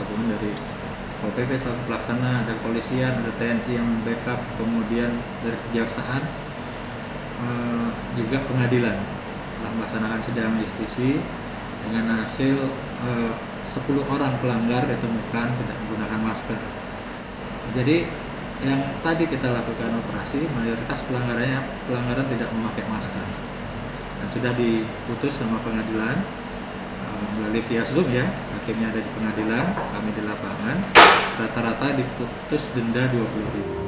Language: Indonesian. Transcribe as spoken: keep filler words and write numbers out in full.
gabungan dari Pol P P selaku pelaksana, ada kepolisian, ada T N I yang backup, kemudian dari kejaksaan, uh, juga pengadilan telah melaksanakan sidang justisi dengan hasil uh, sepuluh orang pelanggar ditemukan tidak menggunakan masker. Jadi yang tadi kita lakukan operasi, mayoritas pelanggarannya pelanggaran tidak memakai masker dan sudah diputus sama pengadilan uh, melalui via Zoom ya. Hakimnya ada di pengadilan, kami di lapangan, rata-rata diputus denda dua puluh ribu.